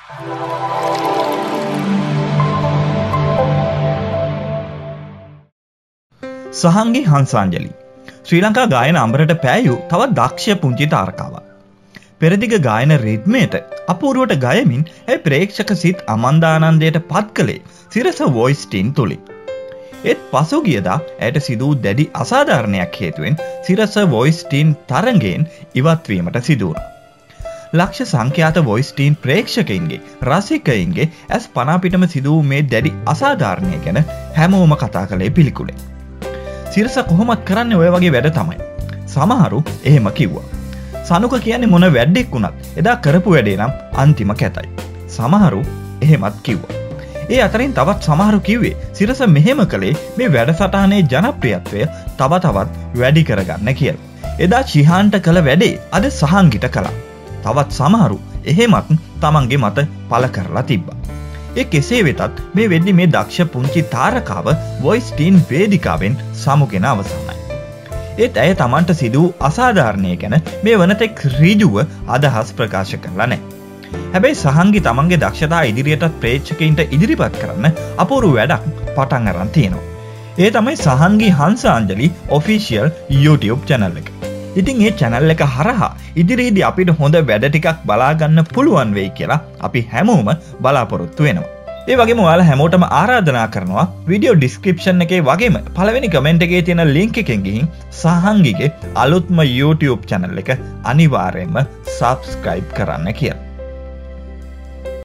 සහන්ගේ හංසාංජලි ශ්‍රී ලංකා ගායන අඹරට පෑයු තවත් දක්ෂ පුංචි තාරකාවක්. පෙරදිග ගායන රිද්මයට අපූර්වට ගයමින් ඇය ප්‍රේක්ෂක සිත් අමන්දානන්දයට පත් කළේ සිරස වොයිස් ටීන් තුලින්. ඒත් පසුගියදා ඇයට සිදු වූ දැඩි අසාධාරණයක් හේතුවෙන් සිරස වොයිස් ටීන් තරඟයෙන් ඉවත් වීමට සිදු වුණා. ලක්ෂ සංඛ්‍යාත වොයිස් ටීන් ප්‍රේක්ෂකයින්ගේ රසිකයින්ගේ ඇස් පනා පිටම සිදු වූ මේ දැඩි අසාධාරණය ගැන හැමෝම කතා කළේ පිළිකුලෙන්. සිරස කොහොමත් කරන්නේ ඔය වගේ වැඩ තමයි. සමහරු එහෙම කිව්වා. සනුක කියන්නේ මොන වැඩක් වුණත් එදා කරපු වැඩේ නම් අන්තිම කැතයි. සමහරු එහෙමත් කිව්වා. ඒ අතරින් තවත් සමහරු කිව්වේ සිරස මෙහෙම කළේ මේ වැඩසටහනේ ජනප්‍රියත්වය තව තවත් වැඩි කරගන්න කියලා. එදා චිහාන්ට කළ වැඩේ අද සහන්ගිට කළා. තවත් සමහරු එහෙමත් තමන්ගේ මත පළ කරලා තිබ්බා. ඒ කෙසේ වෙතත් මේ වෙද්දි මේ දක්ෂ පුංචි තාරකාව වොයිස් ටීන් වේදිකාවෙන් සමුගෙන අවසానයි. ඒත් ඇය තමන්ට සිදු වූ අසාධාරණය ගැන මේ වනතෙක් ඍජුව අදහස් ප්‍රකාශ කරලා නැහැ. හැබැයි සහන්ගි තමන්ගේ දක්ෂතා ඉදිරියටත් ප්‍රේක්ෂකයින්ට ඉදිරිපත් කරන්න අපූර්ව වැඩක් පටන් අරන් තියෙනවා. ඒ තමයි Sahangi Hansanjali official YouTube channel එක. ඉතින් මේ channel එක හරහා ඉදිරියේදී අපිට හොඳ වැඩ ටිකක් බලා ගන්න පුළුවන් වෙයි කියලා අපි හැමෝම බලාපොරොත්තු වෙනවා. ඒ වගේම ඔයාලා හැමෝටම ආරාධනා කරනවා වීඩියෝ ඩිස්ක්‍රිප්ෂන් එකේ වගේම පළවෙනි කමෙන්ට් එකේ තියෙන link එකෙන් ගිහින් සහන්ගිගේ අලුත්ම YouTube channel එක අනිවාර්යයෙන්ම subscribe කරන්න කියලා.